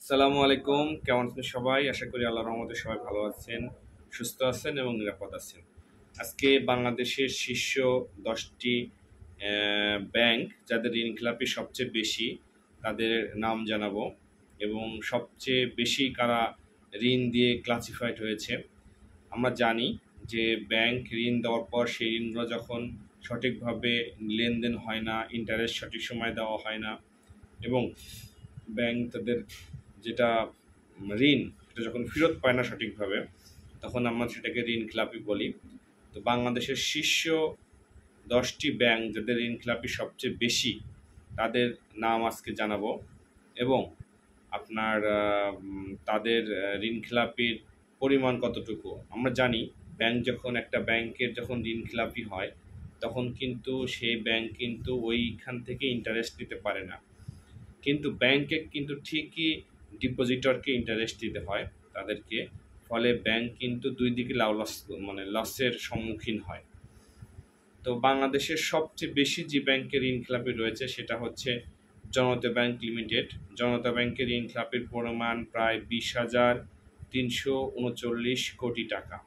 আসসালামু আলাইকুম, কেমন আছেন সবাই? আশা করি আল্লাহর রহমতে সবাই ভালো আছেন, সুস্থ আছেন এবং নিরাপদ আছেন। আজকে বাংলাদেশের শীর্ষ 10টি ব্যাংক যাদের ঋণখেলাপি সবচেয়ে বেশি তাদের নাম জানাবো এবং সবচেয়ে বেশি কারা ঋণ দিয়ে ক্লাসিফাইড হয়েছে। আমরা জানি যে ব্যাংক ঋণ দেওয়ার পর সেই ঋণগুলো যখন সঠিকভাবে লেনদেন হয় না, ইন্টারেস্ট সঠিক সময় দেওয়া হয় না এবং ব্যাংক তাদের যেটা ঋণ সেটা যখন ফেরত পায় না সঠিকভাবে, তখন আমরা সেটাকে ঋণ খেলাপি বলি। তো বাংলাদেশের শীর্ষ 10টি ব্যাংক যাদের ঋণ খেলাপি সবচেয়ে বেশি তাদের নাম আজকে জানাবো এবং আপনার তাদের ঋণ খেলাপির পরিমাণ কতটুকু। আমরা জানি একটা ব্যাংকের যখন ঋণ খেলাপি হয় তখন কিন্তু সেই ব্যাংক কিন্তু ওইখান থেকে ইন্টারেস্ট নিতে পারে না, কিন্তু ব্যাংকে কিন্তু ঠিকই ডিপোজিটরকে ইন্টারেস্ট দিতে হয় তাদেরকে। ফলে ব্যাংক কিন্তু দুই দিকে লসের সম্মুখীন হয়। তো বাংলাদেশের সবচেয়ে বেশি যে ব্যাংকের ঋণ খেলাপি রয়েছে সেটা হচ্ছে জনতা ব্যাংক লিমিটেড। জনতা ব্যাংকের ঋণ খেলাপির পরিমাণ প্রায় 20,339 কোটি টাকা।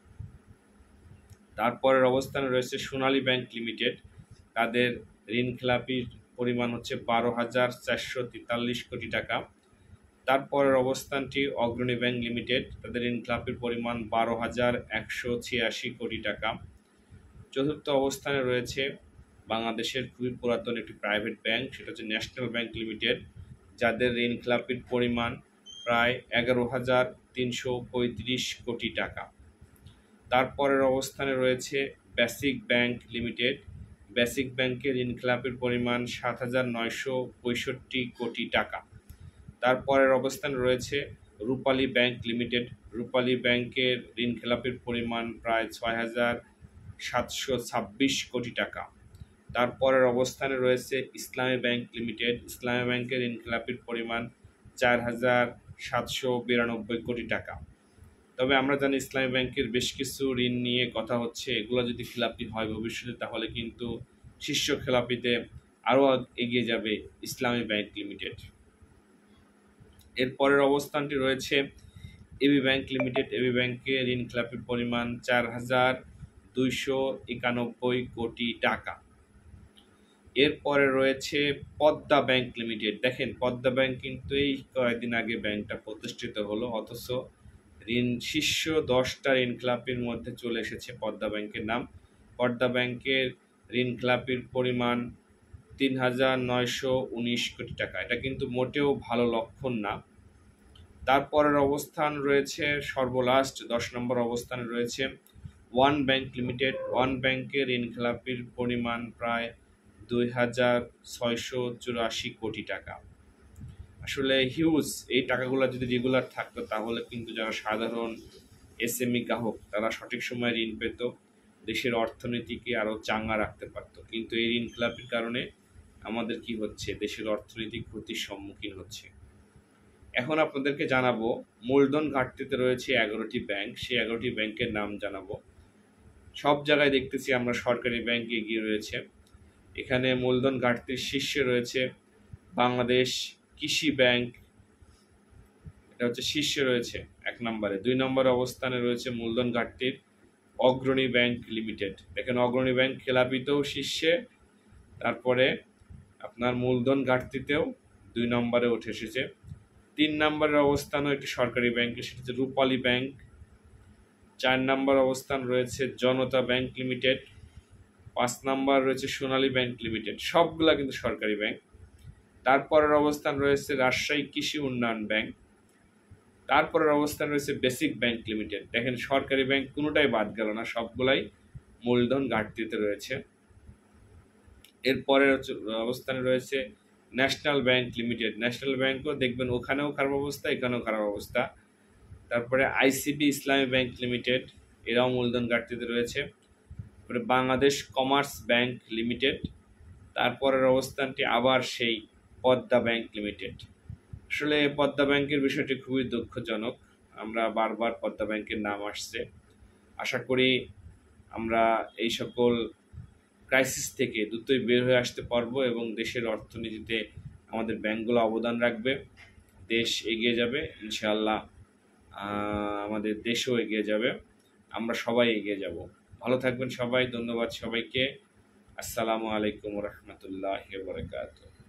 তারপরের অবস্থানে রয়েছে সোনালী ব্যাংক লিমিটেড, তাদের ঋণ খেলাপির পরিমাণ হচ্ছে 12,443 কোটি টাকা। তারপরের অবস্থানটি অগ্রণী ব্যাংক লিমিটেড, তাদের ঋণ খেলাপির পরিমাণ 12,186 কোটি টাকা। চতুর্থ অবস্থানে রয়েছে বাংলাদেশের খুবই পুরাতন একটি প্রাইভেট ব্যাংক, সেটা হচ্ছে ন্যাশনাল ব্যাংক লিমিটেড, যাদের ঋণ খেলাপির পরিমাণ প্রায় 11,335 কোটি টাকা। তারপরের অবস্থানে রয়েছে বেসিক ব্যাংক লিমিটেড। বেসিক ব্যাংকের ঋণ খেলাপির পরিমাণ 7,965 কোটি টাকা। তারপরের অবস্থানে রয়েছে রূপালী ব্যাংক লিমিটেড। রূপালী ব্যাংকের ঋণ খেলাপির পরিমাণ প্রায় 6,726 কোটি টাকা। তারপরের অবস্থানে রয়েছে ইসলামী ব্যাংক লিমিটেড। ইসলামী ব্যাংকের ঋণ খেলাপির পরিমাণ 4,792 কোটি টাকা। তবে আমরা জানি ইসলামী ব্যাংকের বেশ কিছু ঋণ নিয়ে কথা হচ্ছে, এগুলো যদি খেলাপি হয় ভবিষ্যতে তাহলে কিন্তু শীর্ষ খেলাপিতে আরও এগিয়ে যাবে ইসলামী ব্যাংক লিমিটেড। এর পরের অবস্থানটি রয়েছে এবি ব্যাংক লিমিটেড। এবি ব্যাংকের ঋণ খেলাপির পরিমাণ 4,291 কোটি টাকা। এরপরে রয়েছে পদ্মা ব্যাংক লিমিটেড। দেখেন, পদ্মা ব্যাংক কিন্তু এই কয়েকদিন আগে ব্যাংকটা প্রতিষ্ঠিত হলো, অথচ শীর্ষ 10টা ঋণ খেলাপির মধ্যে চলে এসেছে পদ্মা ব্যাংকের নাম। পদ্মা ব্যাংকের ঋণ খেলাপির পরিমাণ 3,919 কোটি টাকা। এটা কিন্তু মোটেও ভালো লক্ষণ না। তারপরের অবস্থান রয়েছে সর্বলাস্ট 10 নম্বর অবস্থানে রয়েছে ওয়ান ব্যাংক লিমিটেড। ওয়ান ব্যাংকের ঋণ খেলাপির পরিমাণ প্রায় 2,684 কোটি টাকা। আসলে হিউজ। এই টাকাগুলো যদি রেগুলার থাকতো তাহলে কিন্তু যারা সাধারণ এসএমই গ্রাহক তারা সঠিক সময়ে ঋণ পেত, দেশের অর্থনীতিকে আরও চাঙ্গা রাখতে পারত। কিন্তু এই ঋণ খেলাপির কারণে আমাদের কি হচ্ছে, দেশের অর্থনৈতিক ক্ষতির সম্মুখীন হচ্ছে। এখন আপনাদেরকে জানাবো মূলধন ঘাটতিতে রয়েছে 11টি ব্যাংক, সেই 11টি ব্যাংকের নাম জানাবো। সব জায়গায় দেখতেছি আমরা সরকারি ব্যাংক এগিয়ে রয়েছে। এখানে মূলধন ঘাটতির শীর্ষে রয়েছে বাংলাদেশ কৃষি ব্যাংক, এটা হচ্ছে শীর্ষে রয়েছে 1 নম্বরে। 2 নম্বর অবস্থানে রয়েছে মূলধন ঘাটতির অগ্রণী ব্যাংক লিমিটেড। দেখেন, অগ্রণী ব্যাংক খেলাপিতেও শীর্ষে, তারপরে আপনার মূলধন ঘাটতিতেও 2 নম্বরে উঠে এসেছে। 3 নম্বরের অবস্থানও একটি সরকারি ব্যাংকে, সেটা হচ্ছে রূপালী ব্যাংক। 4 নম্বর অবস্থান রয়েছে জনতা ব্যাংক লিমিটেড। 5 নম্বর রয়েছে সোনালী ব্যাংক লিমিটেড। সবগুলা কিন্তু সরকারি ব্যাংক। তারপরের অবস্থান রয়েছে রাজশাহী কৃষি উন্নয়ন ব্যাংক। তারপরের অবস্থান রয়েছে বেসিক ব্যাংক লিমিটেড। দেখেন, সরকারি ব্যাংক কোনোটাই বাদ গেল না, সবগুলাই মূলধন ঘাটতিতে রয়েছে। এরপরের অবস্থানে রয়েছে ন্যাশনাল ব্যাংক লিমিটেড। ন্যাশনাল ব্যাংকও দেখবেন ওখানেও খারাপ অবস্থা, এখানেও খারাপ অবস্থা। তারপরে আইসিবি ইসলামী ব্যাংক লিমিটেড, এরাও মূলধন ঘাটতিতে রয়েছে। তারপরে বাংলাদেশ কমার্স ব্যাংক লিমিটেড। তারপরের অবস্থানটি আবার সেই পদ্মা ব্যাংক লিমিটেড। আসলে পদ্মা ব্যাংকের বিষয়টি খুবই দুঃখজনক। আমরা বারবার পদ্মা ব্যাংকের নাম আসছে। আশা করি আমরা এই সকল ক্রাইসিস থেকে দ্রুতই বের হয়ে আসতে পারবো এবং দেশের অর্থনীতিতে আমাদের ব্যাংকগুলো অবদান রাখবে। দেশ এগিয়ে যাবে ইনশাআল্লাহ। আমাদের দেশও এগিয়ে যাবে, আমরা সবাই এগিয়ে যাব। ভালো থাকবেন সবাই। ধন্যবাদ সবাইকে। আসসালামু আলাইকুম রহমতুল্লাহ বারকাতুহু।